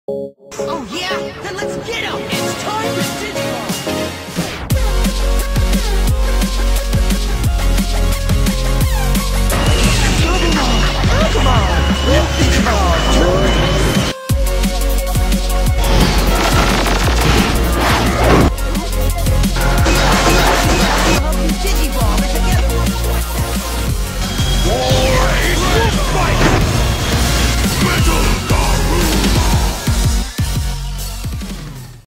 Oh yeah? Then let's get 'em! It's time for Digimon!